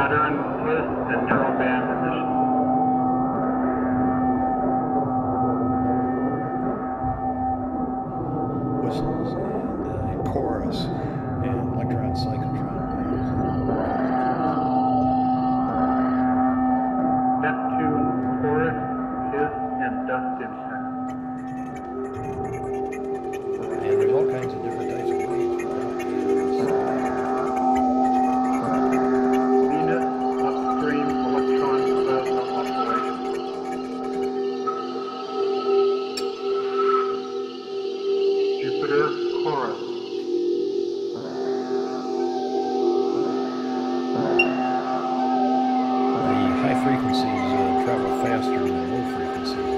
Saturn with and narrowband emission. Whistles and chorus and electron cyclotron. Neptune chorus, hiss, and dust impact. And there's all kinds of different types of waves. Venus upstream electron plasma oscillation. Jupiter chorus. The high frequencies travel faster than low frequencies.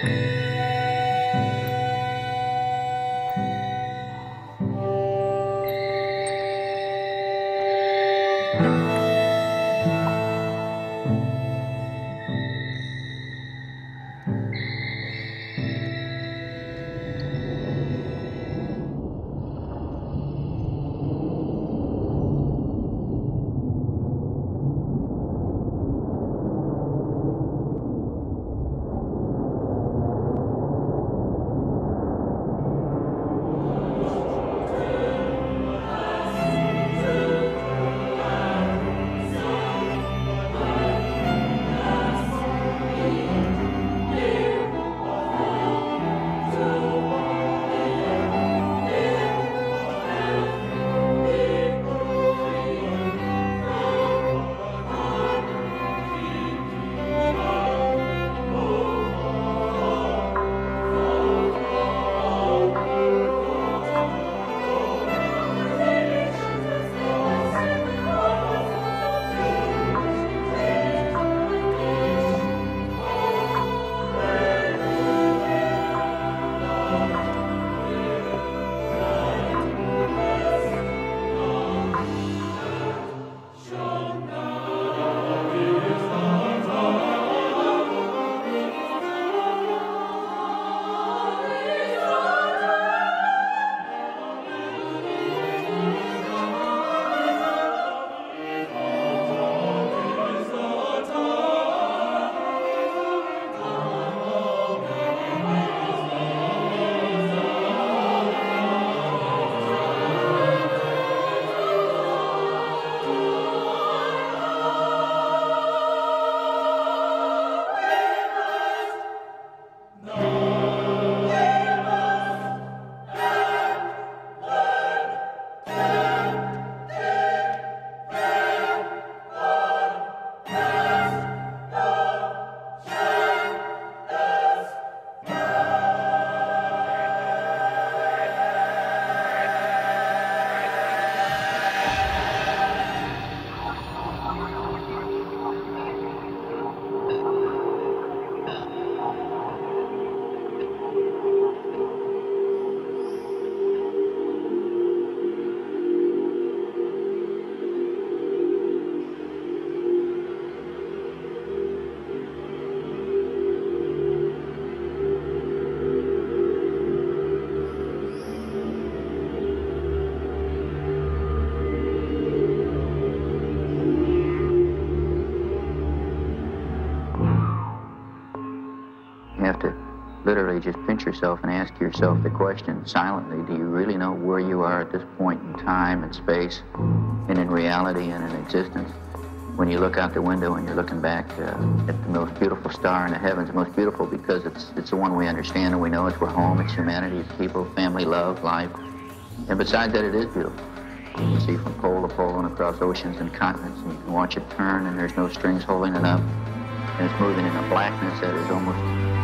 literally just pinch yourself and ask yourself the question silently, do you really know where you are at this point in time and space and in reality and in existence? When you look out the window and you're looking back at the most beautiful star in the heavens, the most beautiful because it's the one we understand and we know it's we're home, it's humanity, it's people, family, love, life. And besides that, it is beautiful. You can see from pole to pole and across oceans and continents, and you can watch it turn and there's no strings holding it up. And it's moving in a blackness that is almost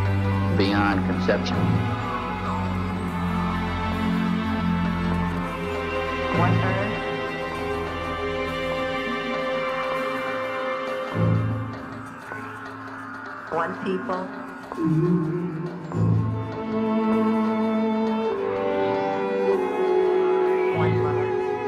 beyond conception. One Earth. One people. One mother.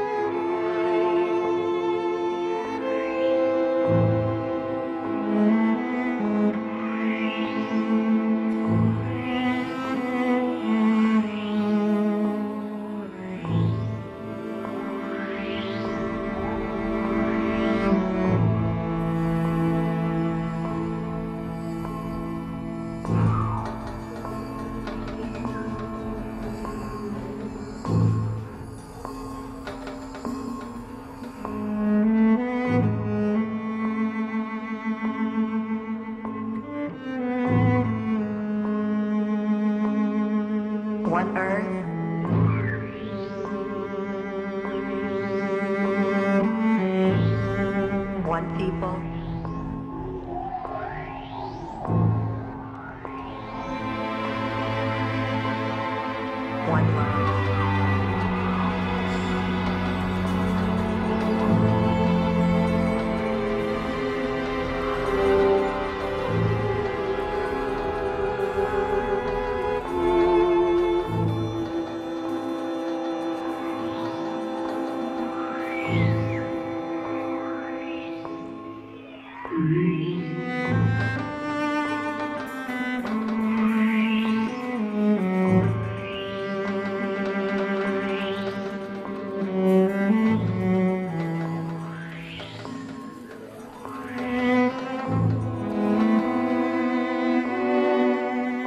One Earth. One people. One love.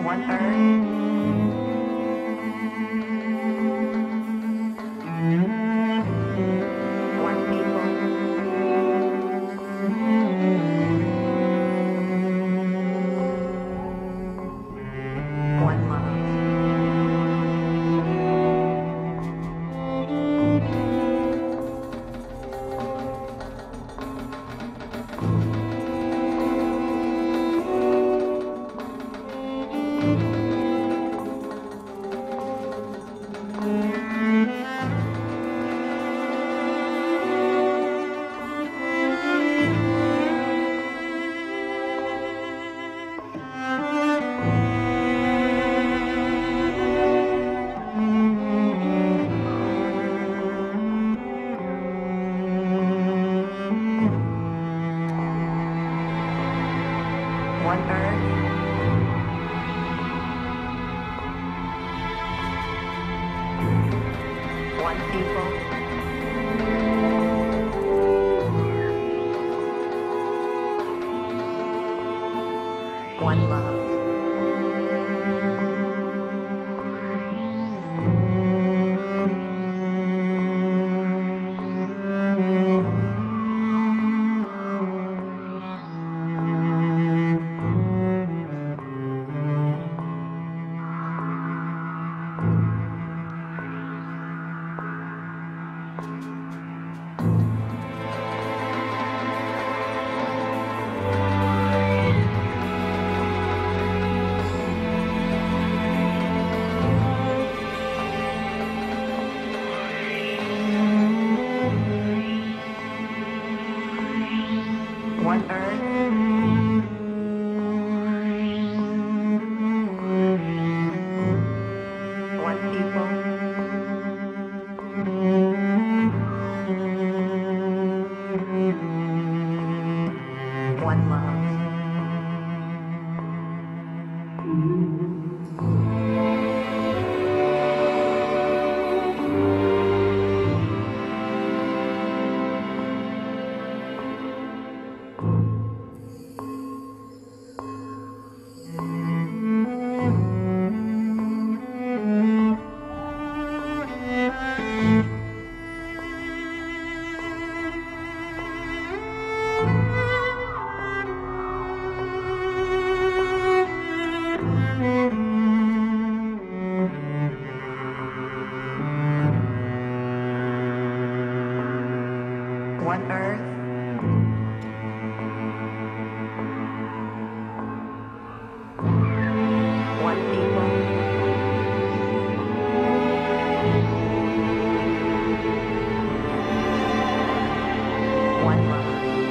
One earth. One people. One love. One earth. One people. One love. One earth. One people. One love. One earth. One people. One love.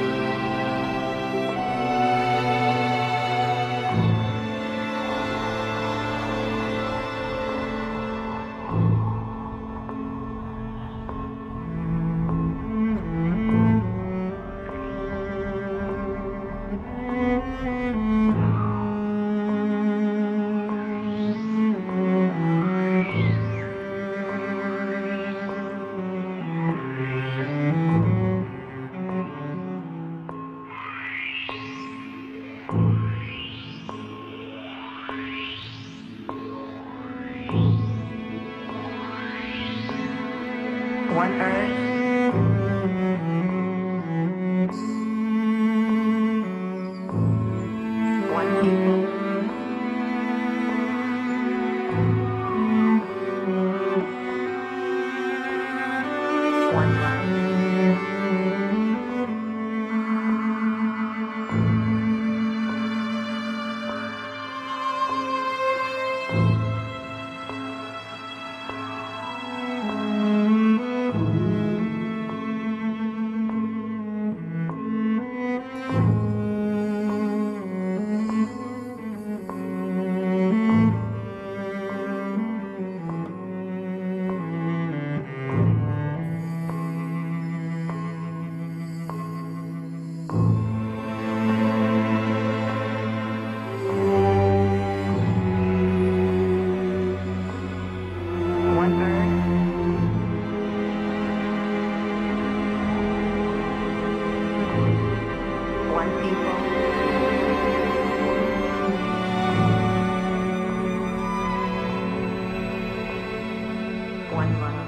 One earth. One people. One love. one love.